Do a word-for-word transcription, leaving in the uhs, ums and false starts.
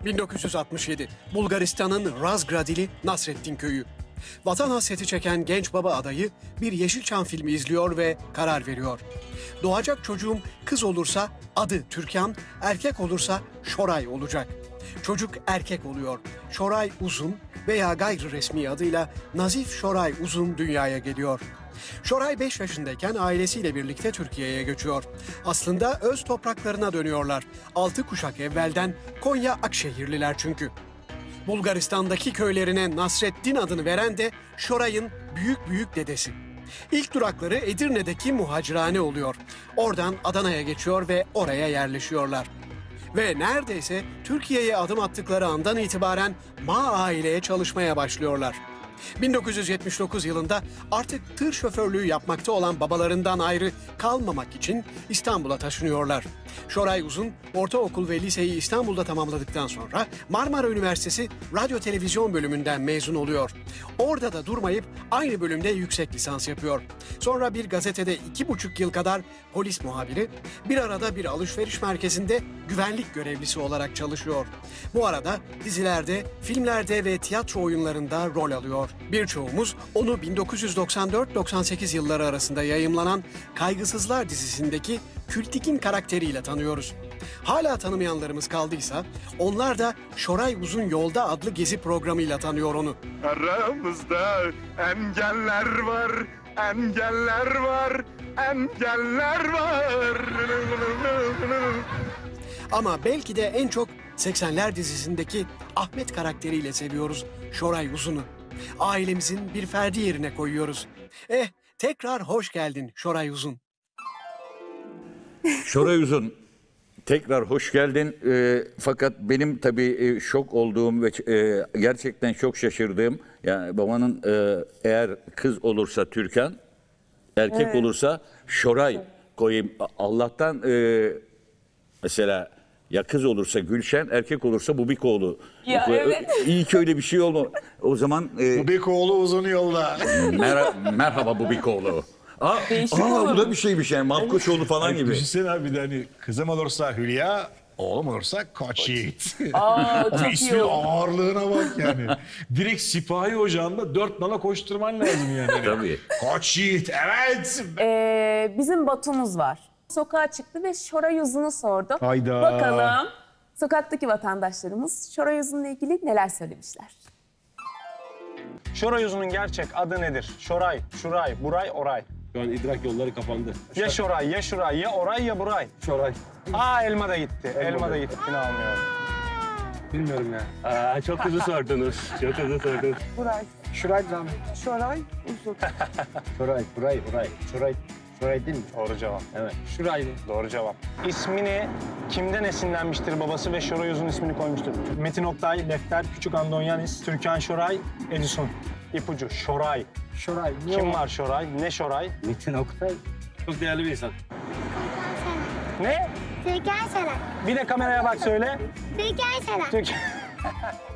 bin dokuz yüz altmış yedi, Bulgaristan'ın Razgradili Nasreddin köyü. Vatan hasreti çeken genç baba adayı bir Yeşilçam filmi izliyor ve karar veriyor. Doğacak çocuğum kız olursa adı Türkan, erkek olursa Şoray olacak. Çocuk erkek oluyor. Şoray Uzun veya gayri resmi adıyla Nazif Şoray Uzun dünyaya geliyor. Şoray beş yaşındayken ailesiyle birlikte Türkiye'ye göçüyor. Aslında öz topraklarına dönüyorlar. Altı kuşak evvelden Konya Akşehirliler çünkü. Bulgaristan'daki köylerine Nasreddin adını veren de Şoray'ın büyük büyük dedesi. İlk durakları Edirne'deki muhacirhane oluyor. Oradan Adana'ya geçiyor ve oraya yerleşiyorlar. Ve neredeyse Türkiye'ye adım attıkları andan itibaren Ma aileye çalışmaya başlıyorlar. bin dokuz yüz yetmiş dokuz yılında artık tır şoförlüğü yapmakta olan babalarından ayrı kalmamak için İstanbul'a taşınıyorlar. Şoray Uzun, ortaokul ve liseyi İstanbul'da tamamladıktan sonra Marmara Üniversitesi Radyo Televizyon bölümünden mezun oluyor. Orada da durmayıp aynı bölümde yüksek lisans yapıyor. Sonra bir gazetede iki buçuk yıl kadar polis muhabiri, bir arada bir alışveriş merkezinde güvenlik görevlisi olarak çalışıyor. Bu arada dizilerde, filmlerde ve tiyatro oyunlarında rol alıyor. Birçoğumuz onu bin dokuz yüz doksan dört doksan sekiz yılları arasında yayımlanan Kaygısızlar dizisindeki Kültik'in karakteriyle tanıyoruz. Hala tanımayanlarımız kaldıysa onlar da Şoray Uzun Yolda adlı gezi programıyla tanıyor onu. Aramızda engeller var, engeller var, engeller var. Ama belki de en çok seksenler dizisindeki Ahmet karakteriyle seviyoruz Şoray Uzun'u. Ailemizin bir ferdi yerine koyuyoruz. Eh, tekrar hoş geldin Şoray Uzun. Şoray Uzun, tekrar hoş geldin. E, fakat benim tabii e, şok olduğum ve e, gerçekten çok şaşırdığım, yani babanın e, eğer kız olursa Türkan, erkek evet. olursa Şoray koyayım. Allah'tan e, mesela ya kız olursa Gülşen, erkek olursa Bubikoğlu. Ya evet. İyi ki öyle bir şey oldu. O zaman... E, Bubikoğlu Uzun Yolda. mer merhaba Bubikoğlu. Aa, aa bu da bir şeymiş yani, Malkoçoğlu falan Hani gibi. Düşünsene abi, bir de hani kızım olursa Hülya, oğlum olursa Koç Yiğit. Aa, Ama çok ismin iyi oldu. ağırlığına bak yani. Direkt sipahi ocağında dört nala koşturman lazım yani. Tabii. Koç Yiğit, evet. Ee, bizim Batu'muz var. Sokağa çıktı ve Şoray Uzun'u sordu. Hayda. Bakalım sokaktaki vatandaşlarımız Şoray Uzun'la ilgili neler söylemişler. Şoray Uzun'un gerçek adı nedir? Şoray, Şuray, Buray, Oray. Şu an idrak yolları kapandı. Ya Şoray, ya Şuray, ya Oray, ya Buray. Şoray. Aa elma da gitti. Elma da gitti. Yine almıyorum. Bilmiyorum ya. Aa, çok hızlı sordunuz. Çok hızlı sordunuz. Buray. Şuray Zahmet. Şoray Uzun. Şuray, Buray, Buray. Şuray, Şuray değil mi? Doğru cevap. Evet. Şuray'dı. Doğru cevap. İsmini kimden esinlenmiştir babası ve Şoray Uzun ismini koymuştur? Metin Oktay, Lefter, Küçük Andonyanis, Türkan Şoray, Edison. İpucu Şoray. Şuray. Ne Kim o? var Şoray? Ne Şoray? Metin Oktay. Çok değerli bir insan. Ne? Türkan Şoray. Bir de kameraya bak söyle. Türkan Şoray. Türk.